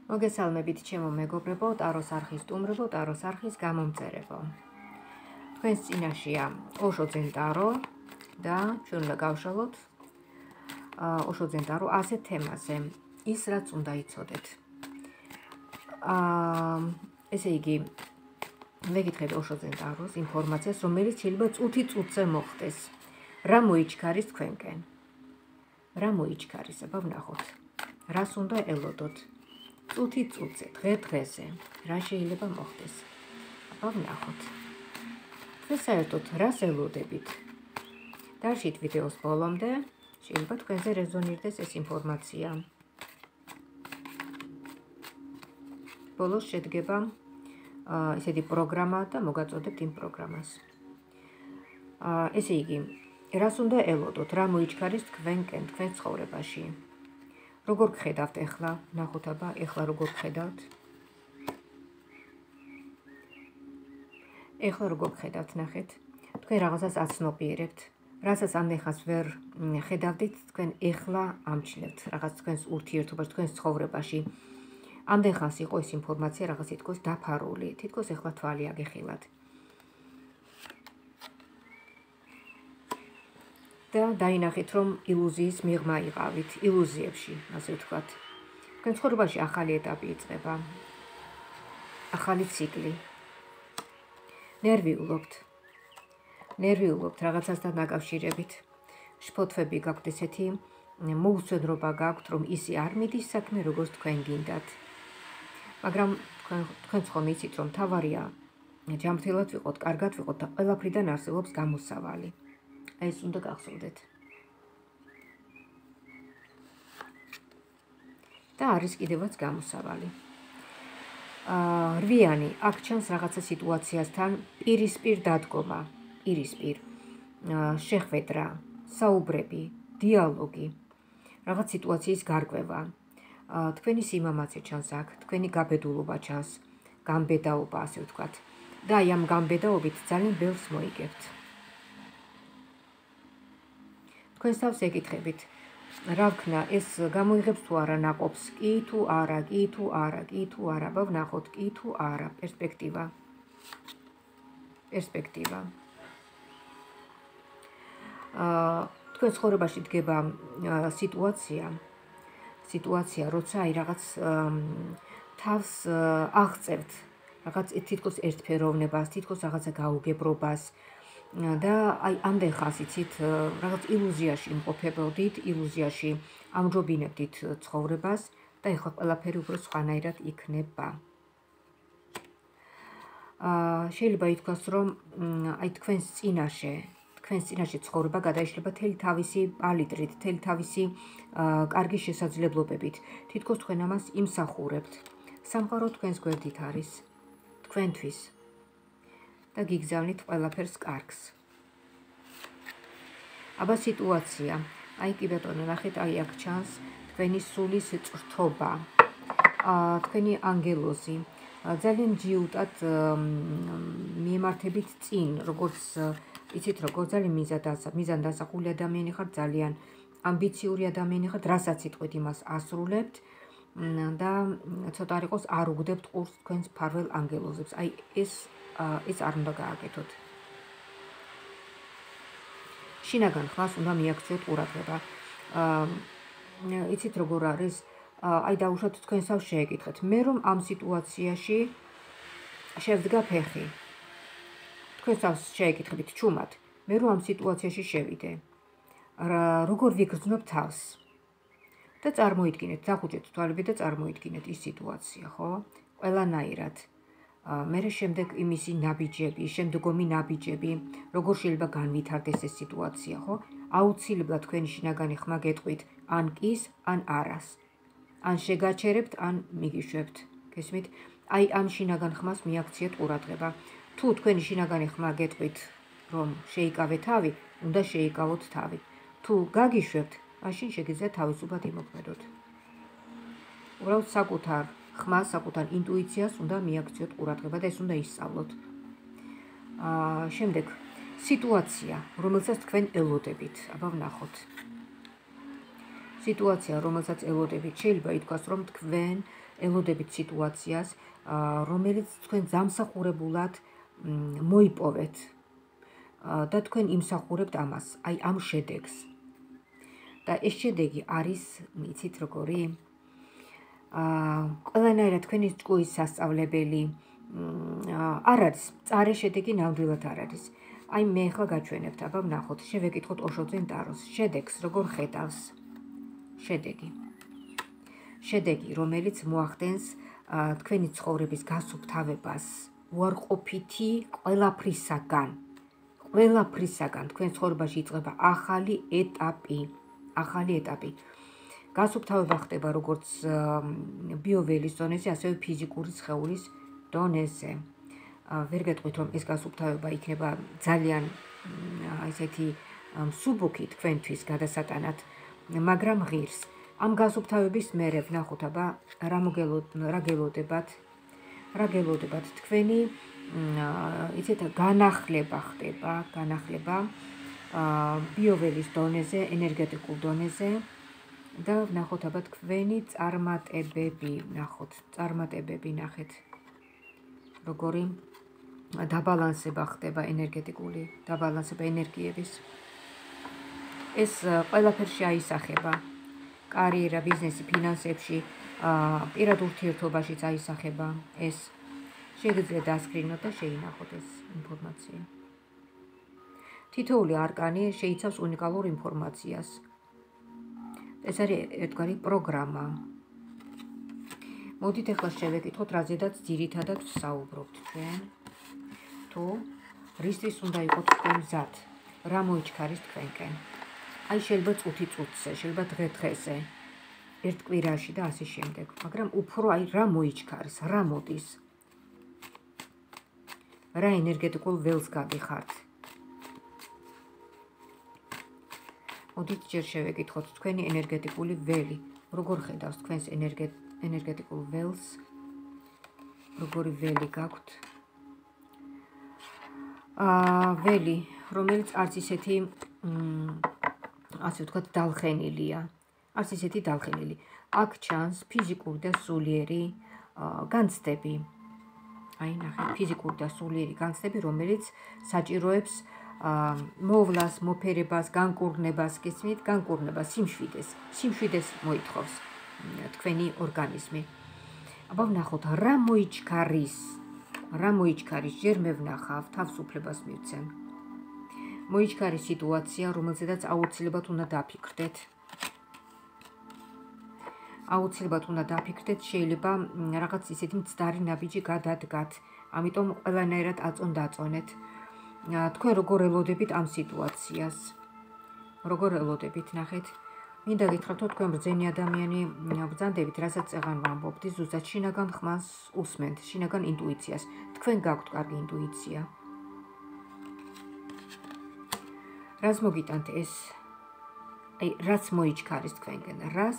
მოგესალმებით ჩემო მეგობრებო, ტაროს არხის სტუმრებო, ტაროს არხის გამომწერებო. თქვენს წინაშეა ოშო ძენ ტარო და ჩვენ უნდა გავშალოთ ოშო ძენ ტარო ასეთ თემაზე, ის რაც უნდა იცოდეთ. ესე იგი, ვეკითხეთ ოშო ძენ ტაროს ინფორმაციას, რომელიც შეიძლება წუთი-წუთზე მოხდეს. რა მოიჩქარის თქვენკენ? რა მოიჩქარის? აბა ვნახოთ. რას უნდა ელოდოთ? წუთი-წუთზე, დღე-დღეზე, რა შეიძლება მოხდეს? აბა ვნახოთ. თქვენ საერთოდ რას ელოდებით? დარჩით ვიდეოს ბოლომდე, შეიძლება თქვენზე რეზონირდეს ეს ინფორმაცია. ბოლოს შედგება ესეთი პროგრამა და მოგაწოდებთ იმ პროგრამას. ესე იგი, რას უნდა ელოდოთ? რა მოიჩქარის თქვენკენ, თქვენ ცხოვრებაში? როგორ გხედავთ ეხლა? ნახოთ აბა, ეხლა როგორ გხედავთ? ეხლა როგორ გხედავთ, ნახეთ? თქვენ რაღაცას აცნობიერებთ, რასაც ამდენხანს ვერ ხედავდით, თქვენ ეხლა ამჩნევთ რაღაც თქვენს ურთიერთობაში, თქვენს ცხოვრებაში. ამდენხანს იყო ეს ინფორმაცია რაღაც თითქოს დაფარული, თითქოს ეხლა თვალი აგეხილათ. და დაინახეთ, რომ ილუზიის მიღმა იყავით, ილუზიებში, ასე ვთქვათ. თქვენ ცხოვრებაში ახალი ეტაპი იწყება, ახალი ციკლი. ნერვიულობთ რაღაცასთან დაკავშირებით. შფოთვები გაქვთ ესეთი, მოუსვენრობა გაქვთ, რომ ისი არ მიდის საქმე, როგორც თქვენ გინდათ. მაგრამ თქვენ ხომ იცით, რომ თავარია ჯანმრთელად ვიყოთ, კარგად ვიყოთ და ყველაფრიდან არსებობს გამოსავალი. აი ეს უნდა გახსოვდეთ. და არის კიდევაც გამოსავალი. რვიანი, აქ ჩანს რაღაცა სიტუაციასთან პირისპირ დადგომა, პირისპირ შეხვედრა, საუბრები, დიალოგი, რაღაც სიტუაციის გარკვევა. თქვენი სიმამაცე ჩანს აქ, თქვენი გაბედულობა ჩანს, გამბედაობა, ასე ვთქვათ. და აი ამ გამბედაობით ძალიან ბევრს მოიგებთ. თქვენს თავს ეკითხებით, რა ვქნა, ეს გამოიღებს თუ არა ნაყოფს, კი თუ არა, კი თუ არა, კი თუ არა, აბა ვნახოთ, კი თუ არა, პერსპექტივა. თქვენ ცხოვრებაში დგება სიტუაცია, როცა აი რაღაც თავს აღწევთ, რაღაც თითქოს ერთფეროვნებას, თითქოს რაღაცა გაუგებრობას. და აი ამდენხანს იცით, რაღაც ილუზიაში იმყოფებოდით, ილუზიაში ამჯობინებდით ცხოვრებას და ეხლა ყველაფერი უფრო სხვანაირად იქნება. შეიძლება ითქვას, რომ აი თქვენს წინაშე ცხოვრება გადაიშლება მთელი თავისი პალიტრით, მთელი თავისი კარგი შესაძლებლობებით. თითქოს თქვენ ამას იმსახურებთ. სამყარო თქვენს გვერდით არის, თქვენთვის. და გიგზავნით ყველაფერს კარგს. აბა სიტუაცია, აი კი ბატონო, ნახეთ, აი აქ ჩანს თქვენი სულის წრთობა, თქვენი ანგელოზი, ძალიან ჯიუტად მიემართებით წინ, როგორც იცით, როგორც ძალიან მიზანდასახული ადამიანი ხართ, ძალიან ამბიციური ადამიანი ხართ, რასაც იტყვით, იმას ასრულებთ და ცოტა არ იყოს არ უგდებთ ყურს თქვენს მფარველ ანგელოზებს. აი ეს არ უნდა გააკეთოთ. შინაგან ხმას უნდა მიაქციოთ ყურადღება. იცით როგორ არის? აი დაუშვათ თქვენს თავს შეეკითხეთ. მე რომ ამ სიტუაციაში შევდგა ფეხი. თქვენს თავს შეეკითხებით ჩუმად. მე რომ ამ სიტუაციაში შევიდე. როგორ ვიგრძნობ თავს? და წარმოიდგინეთ, დახუჭეთ თვალები და წარმოიდგინეთ ის სიტუაცია, ხო? ყველანაირად. მერე შემდეგ იმისი ნაბიჯები, შემდგომი ნაბიჯები, როგორ შეიძლება განვითარდეს ეს სიტუაცია, ხო? აუცილებლად თქვენი შინაგანი ხმა გეტყვით, ან კის, ან არას. ან შეგაჩერებთ, ან მიგიშვებთ. გესმით? აი ამ შინაგან ხმას მიაქციეთ ყურადღება. თუ თქვენი შინაგანი ხმა გეტყვით, რომ შეიკავე თავი, უნდა შეიკავოთ თავი. თუ გაგიშვებთ, მაშინ შეგიძლიათ თავისუფლად იმოქმედოთ. უბრალოდ საკუთარ ხმას, საკუთარ ინტუიციას უნდა მიაქციოთ ყურადღება და ეს უნდა ისწავლოთ. შემდეგ სიტუაცია, რომელსაც თქვენ ელოდებით. აბა ვნახოთ. სიტუაცია, რომელსაც ელოდებით, შეიძლება ითქვას, რომ თქვენ ელოდებით სიტუაციას, რომელიც თქვენ დამსახურებულად მოიპოვეთ და თქვენ იმსახურებთ ამას, აი ამ შედეგს. და ეს შედეგი არის, იცით როგორი? ყველანაირად თქვენი ჭკუის სასწავლებელი არ არის, წარე შედეგი ნამდვილად არ არის. აი მე ახლა გაჩვენებთ, აბა ვნახოთ, შევეკითხოთ ოშოძენ ტაროს. შედეგს როგორ ხედავს? შედეგი, რომელიც მოახდენს თქვენი ცხოვრების გასუფთავებას უარყოფითი ყველაფრისაგან. თქვენ ცხოვრებაში იწყება ახალი ეტაპი. გასუფთავება ხდება როგორც ბიოველის დონეზე, ასევე ფიზიკური სხეულის დონეზე. ვერ გეტყვით, რომ ეს გასუფთავება იქნება ძალიან ესეთი მსუბუქი თქვენთვის გადასატანად, მაგრამ ღირს. ამ გასუფთავების მერე ვნახოთ, აბა რა გელოდებათ თქვენი იცით განახლება ხდება, ბიოველის დონეზე, ენერგეტიკულ დონეზე და ვნახოთ აბა თქვენი წარმატებები, ნახეთ როგორი დაბალანსება ხდება, ენერგეტიკული დაბალანსება ენერგიების. ეს ყველაფერში აისახება, კარიერა, ბიზნესი, ფინანსებში, პირად ურთიერთობაშიც აისახება ეს. შეგიძლიათ დასკრინოთ და შეინახოთ ეს ინფორმაცია. თითოეული არკანი შეიცავს უნიკალურ ინფორმაციას. ეს არის ერთგვარი პროგრამა. მოდით ახლა შევეკითხოთ, რაზედაც ძირითადად ვსაუბრობთ ჩვენ. თუ რისთვის უნდა იყოთ თქვენ მზად, რა მოიჩქარის თქვენკენ. აი შეიძლება წუთი წუთზე, შეიძლება დღე-დღეზე, ერთ კვირაში და ასე შემდეგ. მაგრამ უფრო აი რა მოიჩქარის, რა მოდის. რა ენერგეტიკულ ველს გადიხართ. მოდით ჯერ შევეკითხოთ თქვენი ენერგეტიკული ველი, როგორ ხედავს თქვენს ენერგეტიკულ ველს, როგორი ველი გაქვთ. ველი, რომელიც არც ისეთი ასე ვთქვათ დალხენილია. აქ ჩანს ფიზიკური და სულიერი განცდები. აი ნახეთ, ფიზიკური და სულიერი განცდები, რომელიც საჭიროებს მოვლას, მოფერებას, განკურნებას, სიმშვიდეს მოითხოვს თქვენი ორგანიზმი. აბა ვნახოთ, რა მოიჩქარის, ჯერ მე ვნახავ, თავს უფლებას მივცემ. მოიჩქარის სიტუაცია, რომელზედაც აუცილებლად უნდა დაფიქრდეთ. შეიძლება რაღაც ისეთი მცდარი ნაბიჯი გადადგათ, ამიტომ ყველანაირად აწონ-დაწონეთ. თქვენ როგორ ელოდებით ამ სიტუაციას? ნახეთ. მინდა გითხრათ, რომ თქვენ ბრძენი ადამიანი ბრძანდებით, რასაც წეღან ვამბობთ, ზუსტად შინაგან ხმას უსმენთ, შინაგან ინტუიციას. თქვენ გაქვთ კარგი ინტუიცია. რას მოგიტანთ ეს? აი, რაც მოიჩქარის თქვენკენ, რას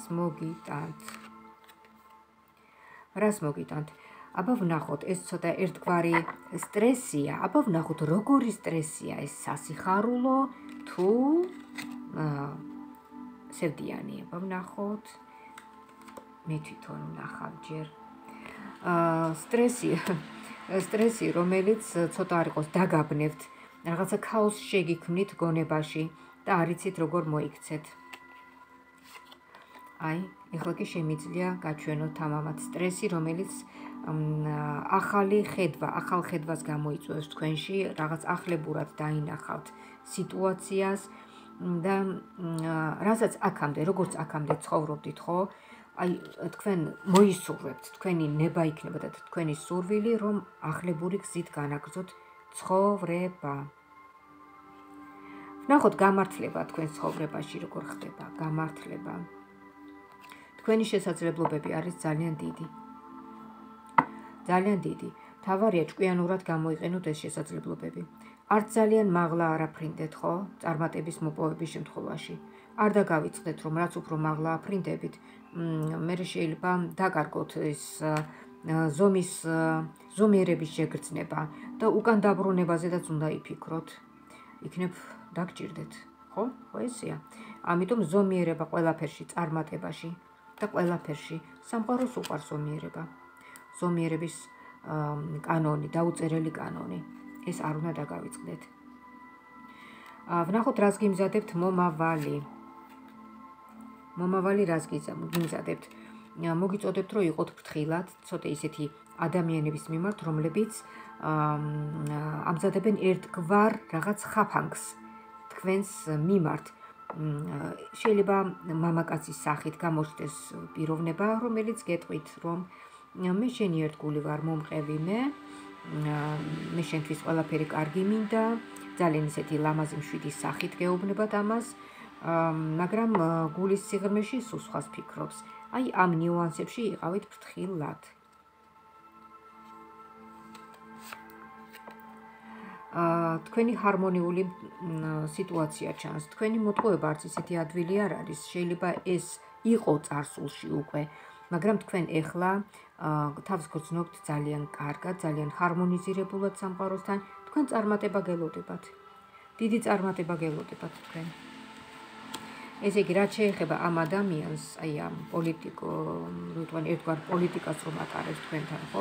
მოგიტანთ? აბა ვნახოთ, ეს ცოტა ერთგვარი სტრესია. აბა ვნახოთ, როგორი სტრესია ეს, სასიხარულო თუ სევდიანი. აბა ვნახოთ. მე თვითონ ვნახავ ჯერ. სტრესი, რომელიც ცოტა არ იყოს დაგაბნევთ, რაღაცა ქაოსს შეგიქმნით გონებაში და არ იცით როგორ მოიქცეთ. აი, ეხლა კი შემიძლია გაჩვენოთ თამამად სტრესი, რომელიც ახალ ხედვას გამოიწვევს თქვენში, რაღაც ახლებურად დაინახავთ სიტუაციას და რასაც როგორც აქამდე ცხოვრობდით, ხო? აი, თქვენ მოისურვებთ, თქვენი ნება იქნება და თქვენი სურვილი, რომ ახლებური გზით განაგრძოთ ცხოვრება. ვნახოთ გამართლება თქვენ ცხოვრებაში როგორ ხდება, გამართლება. თქვენი შესაძლებლობები არის ძალიან დიდი. თავარია ჭკვიანურად გამოიყენოთ ეს შესაძლებლობები. არც ძალიან მაღლა არ აფრინდეთ, ხო? წარმატების მოპოვების შემთხვევაში. არ დაგავიწყდეთ, რომ რაც უფრო მაღლა აფრინდებით, მერე შეიძლება დაკარგოთ ეს ზომიერების შეგრძნება და უკან დაბრუნებაზედაც უნდა იფიქროთ. იქნებ დაგჭირდეთ, ხო? ესეა. ამიტომ ზომიერება ყველაფერში, წარმატებაში და ყველაფერში სამყაროს უყვარს ზომიერება. ზომიერების კანონი, დაუწერელი კანონი. ეს არ უნდა დაგავიწყდეთ. ვნახოთ რას გიმზადებთ მომავალი. მომავალი რას გიმზადებთ? მოგიწოდებთ რომ იყოთ ფრთხილად, ცოტა ისეთი ადამიანების მიმართ, რომლებიც ამზადებენ ერთგვარ რაღაც ხაფანგს თქვენს მიმართ. შეიძლება მამაკაცის სახით გამოჩნდეს პიროვნება, რომელიც გეტყვით, რომ მე შენი ერთგული ვარ, მომყევი მე შენთვის ყველაფერი კარგი მინდა, ძალიან ისეთი ლამაზი მშვიდის სახით გეუბნებათ ამას, მაგრამ გულის სიღრმეში სულ სხვას ფიქრობს. აი ამ ნიუანსებში იყავით ფრთხილად. თქვენი ჰარმონიული სიტუაცია ჩანს. თქვენი მოტყუება არც ისეთი ადვილი არ არის. შეიძლება ეს იყო წარსულში უკვე, მაგრამ თქვენ ეხლა თავს გრძნობთ ძალიან კარგად, ძალიან ჰარმონიზირებულად სამყაროსთან. თქვენ წარმატება გელოდებათ. დიდი წარმატება გელოდებათ თქვენ. ესე იგი, რაც შეეხება ამ ადამიანს, აი ამ ერთგვარ პოლიტიკას რომ ატარებს თქვენთან, ხო?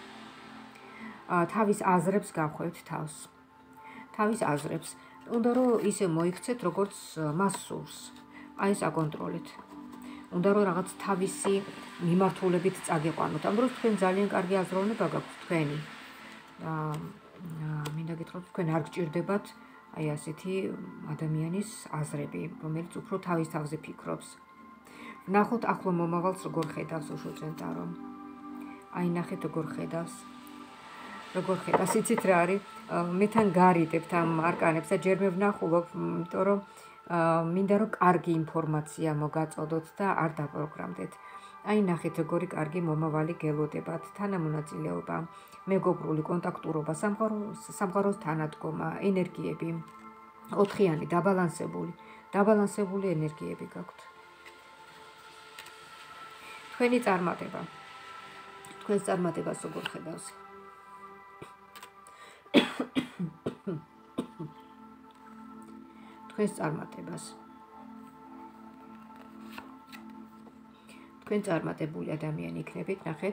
თავის აზრებს გახვევთ თავს. თავის აზრებს. უნდა რომ ისე მოიქცეთ, როგორც მას სურს. აი ეს აკონტროლეთ. უნდა რომ რაღაც თავისი მიმართულებით წაგიყვანოთ. ამ დროს თქვენ ძალიან კარგი აზროვნება გაქვთ თქვენი. მინდა გითხრათ, თქვენ არ გჭირდებათ აი ასეთი ადამიანის აზრები, რომელიც უფრო თავის თავზე ფიქრობს. ნახოთ ახლო მომავალს როგორ ხედავს უშუცენტარო. აი ნახეთ როგორ ხედავს. როგორ ხედავს, იცით რა არის? მე თან გარიდებთ ამ არკანებს და ჯერ მე ვნახულობ, იმიტომ რომ მინდა რომ კარგი ინფორმაცია მოგაწოდოთ და არ დაპროგრამდეთ. აი ნახეთ როგორი კარგი მომავალი გელოდებათ, თანამონაწილეობა, მეგობრული კონტაქტურობა, სამყაროს თანადგომა, ენერგიები, ოთხიანი, დაბალანსებული ენერგიები გაქვთ. თქვენი წარმატება. თქვენს წარმატებას როგორ ხედავს? თქვენს წარმატებას. თქვენ წარმატებული ადამიანი იქნებით, ნახეთ.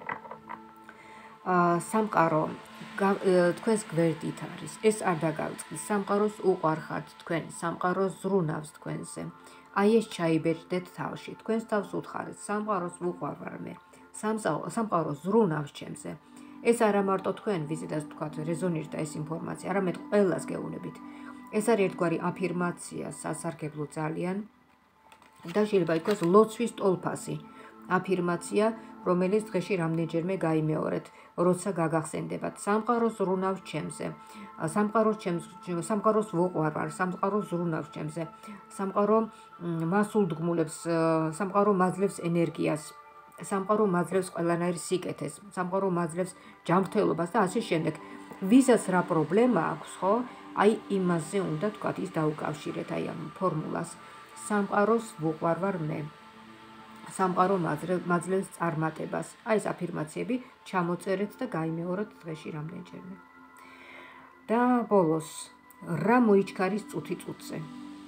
სამყარო თქვენს გვერდით არის. ეს არ დაგავიწყდეს. სამყაროს უყვარხართ თქვენ, სამყარო ზრუნავს თქვენზე. აი ეს ჩაიბეჭდეთ თავში. თქვენს თავს უთხარეთ, სამყაროს უყვარვარ მე. სამყარო ზრუნავს ჩემზე. ეს არა მარტო თქვენ, ვიზედაც თქვათ, რეზონირდა ეს ინფორმაცია, არამედ ყველას გეუბნებით. ეს არის ერთგვარი აფირმაცია, სასარგებლო ძალიან და შეიძლება იყოს ლოცვის ტოლფასი. აფირმაცია, რომელიც დღეში რამდენჯერმე გაიმეორეთ, როცა გაგახსენდებათ. სამყარო ზრუნავს ჩემზე. სამყაროს ვუყვარვარ, სამყარო ზრუნავს ჩემზე. სამყარო მას ულდგმულებს, სამყარო მაძლევს ენერგიას. სამყარო მაძლევს ყველანაირ სიკეთეს, სამყარო მაძლევს ჯანმრთელობას და ასე შემდეგ. ვისაც რა პრობლემა აქვს, ხო? აი იმაზე უნდა თქვათ, ის დაუკავშირეთ აი ამ ფორმულას. სამყაროს ვუყვარვარ მე. სამყარო მაძლევს წარმატებას. აი ეს აფირმაციები ჩამოწერეთ და გაიმეოროთ დღეში რამდენჯერმე. და ბოლოს, რა მოიჩქარის წუთი წუთზე.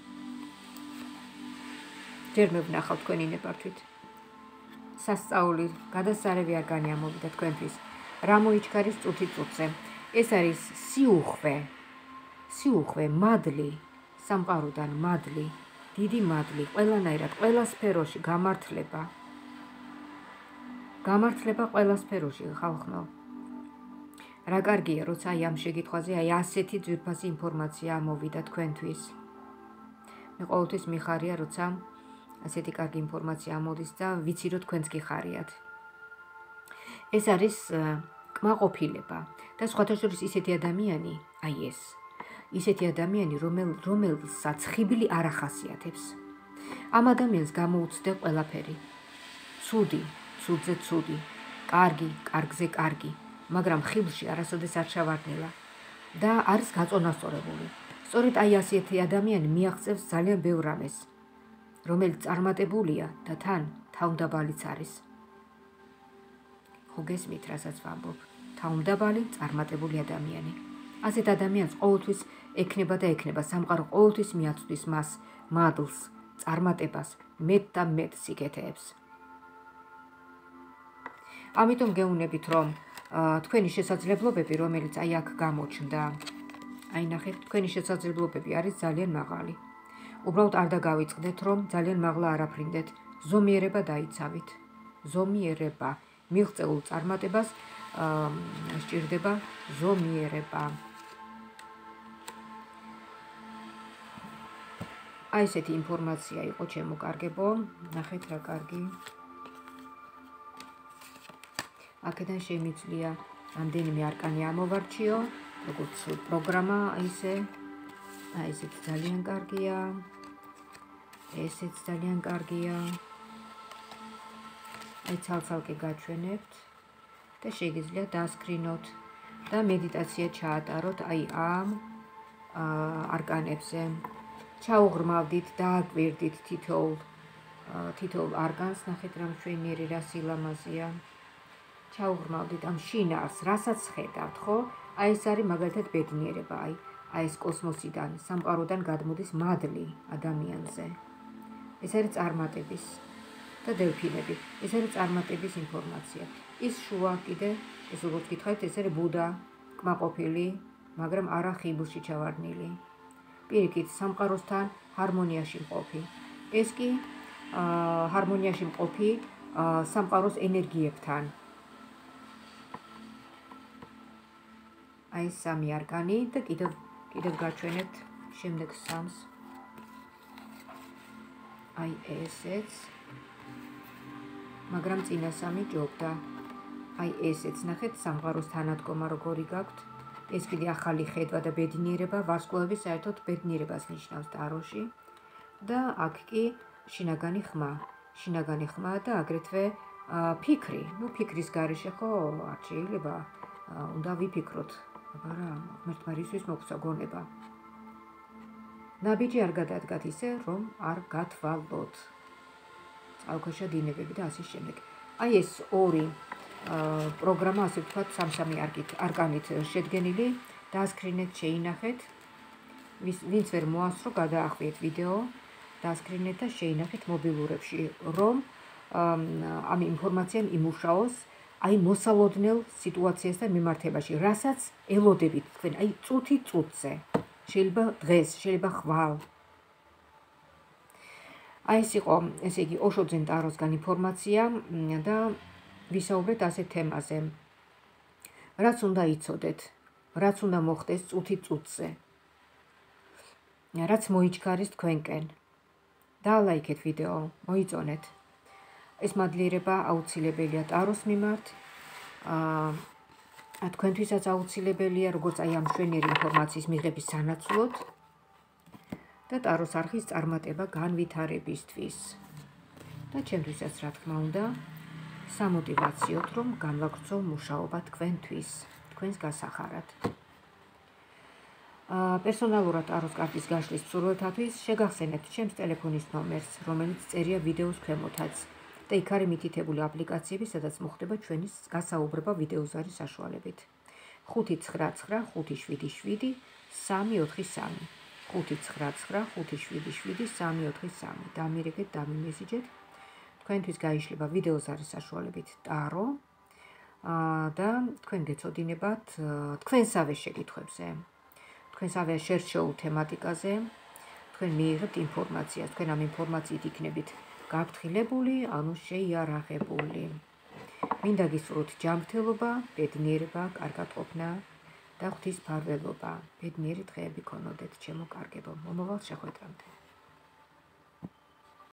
ჯერ მე ვნახავ თქვენი ნებართვით. სასწაული, გადასარევი არ განიამოვიდა თქვენთვის. რა მოიჩქარის წუთი წუთზე. ეს არის სიუხვე, მადლი, სამყაროდან მადლი, დიდი მადლი, ყველანაირად, ყველა სფეროში გამართლება. გამართლება ყველა სფეროში, ხალხო. რა კარგია, როცა აი ამ შეკითხვაზე აი ასეთი ძვირფასი ინფორმაცია ამოვიდა თქვენთვის. მე ყოველთვის მიხარია, როცა ასეთი კარგი ინფორმაცია ამოდის და ვიცი რომ თქვენც გიხარიათ. ეს არის კმაყოფილება და სხვათა შორის ისეთი ადამიანი, აი ეს. ისეთი ადამიანი, რომელსაც ხიბლი არ ახასიათებს. ამ ადამიანს გამოუცდა ყველაფერი. ცუდი, ცუდზე ცუდი, კარგი, კარგზე კარგი, მაგრამ ხიბლში არასოდეს არ ჩავარდნილა და არის გაწონასწორებული. სწორედ აი ასეთი ადამიანი მიაღწევს ძალიან ბევრ რამეს. რომელიც წარმატებულია და თან თავმდაბალიც არის. ხო გესმით, რასაც ვამბობ? თავმდაბალი, წარმატებული ადამიანი. ასეთ ადამიანს ყოველთვის ექნება და ექნება სამყარო ყოველთვის მიაწვდის მას მადლს, წარმატებას, მეტ და მეტ სიკეთეებს. ამიტომ გეუბნებით, რომ თქვენი შესაძლებლობები, რომელიც აი აქ გამოჩნდა, აი ნახეთ, თქვენი შესაძლებლობები არის ძალიან მაღალი. უბრალოდ არ დაგავიწყდეთ, რომ ძალიან მაღლა არაფრინდეთ. ზომიერება დაიცავით. ზომიერება. მიღწეულ წარმატებას სჭირდება ზომიერება. აი ესეთი ინფორმაცია იყო ჩემო კარგებო. ნახეთ რა კარგი. აქედან შემიძლია რამდენიმე არკანი ამოვარჩიო, როგორც პროგრამა, ისე აი ესეც ძალიან კარგია. ესეც ძალიან კარგია. აი ცალ-ცალკე გაჩვენებთ და შეგიძლიათ დასკრინოთ და მედიტაცია ჩაატაროთ აი ამ არკანებზე. ჩაუღრმავდით, დააკვირდით თითოეულ არკანს, ნახეთ რა მშვენიერი, რა სილამაზეა. ჩაუღრმავდით ამ შინაარს, რასაც ხედავთ, ხო? აი ეს არის მაგალითად ბედნიერება, აი ეს კოსმოსიდან, სამყაროდან გადმოდის მადლი ადამიანზე. ეს არის წარმატების და დელფინები. ეს არის წარმატების ინფორმაცია. ის შუა კიდე, ეს როგორც გითხარით, ეს არის ბუდა, კმაყოფილი, მაგრამ არა ხიბლში ჩავარდნილი. პირიქით, სამყაროსთან ჰარმონიაში მყოფი. ეს კი ჰარმონიაში მყოფი სამყაროს ენერგიებთან. აი სამი არკანი და კიდევ გაჩვენებთ შემდეგ სამს. აი ესეც. მაგრამ წინა სამი ჯობდა. აი ესეც ნახეთ, სამყაროს თანადგომა როგორი გაქვთ. ეს კიდე ახალი ხედვა და ბედნიერება, ვარსკვლავები საერთოდ ბედნიერებას ნიშნავს ტაროში და აქ კი შინაგანი ხმა და აგრეთვე ფიქრი. ფიქრის გარეშე ხო არ შეიძლება უნდა ვიფიქროთ, მაგრამ ღმერთმა რისთვის მოგვცა გონება. ნაბიჯი არ გადადგათ ისე, რომ არ გათვალოთ. წყალქვეშა დინებები და ასე შემდეგ. აი ეს ორი პროგრამა, ასე ვთქვათ, სამ-სამი არკანით შედგენილი, დაასკრინეთ, შეინახეთ. ვინც ვერ მოასწრო, გადაახვიეთ ვიდეო, დაასკრინეთ და შეინახეთ მობილურებში, რომ ამ ინფორმაციამ იმუშაოს აი მოსალოდნელ სიტუაციასთან მიმართებაში, რასაც ელოდებით თქვენ, აი წუთი წუთზე. შეიძლება დღეს, შეიძლება ხვალ. აი ეს იყო, ესე იგი, ოშოძენ ტაროსგან ინფორმაცია და ვისაუბრეთ ასეთ თემაზე. რაც უნდა იცოდეთ, რაც უნდა მოხდეს წუთი წუთზე. რაც მოიჩქარეს თქვენკენ. დაალაიქეთ ვიდეო, მოიწონეთ. ეს მადლიერება აუცილებელია ტაროს მიმართ. თქვენთვისაც აუცილებელია, როგორც აი ამ მშვენიერი ინფორმაციის მიღების სანაცვლოდ და ტაროს არხის წარმატება განვითარებისთვის. და ჩემთვისაც, რა თქმა უნდა, სამოტივაციოდ, რომ განვაგრძო მუშაობა თქვენთვის, თქვენს გასახარად. პერსონალურად ტაროს კარტის გაშლის მსურველთათვის შეგახსენებთ ჩემს ტელეფონის ნომერს, რომელიც წერია ვიდეოს ქვემოთაც და იქ არის მითითებული აპლიკაციები, სადაც მოხდება ჩვენი გასაუბრება ვიდეოზარის საშუალებით. 599577343. 599577343. დამირეკეთ, თქვენთვის გაიშლება ვიდეოზარის საშუალებით ტარო და თქვენ გეცოდინებათ თქვენსავე შეკითხვებზე, თქვენსავე შერჩეულ თემატიკაზე, თქვენ მიიღებთ ინფორმაციას, თქვენ ამ ინფორმაციით იქნებით გაფრთხილებული, ანუ შეიარაღებული. მინდა გისურვოთ ჯანმრთელობა, ბედნიერება, კარგად ყოფნა და ღვთის მფარველობა. ბედნიერი დღეები გქონოდეთ, ჩემო კარგებო. მომავალ შეხვედრამდე.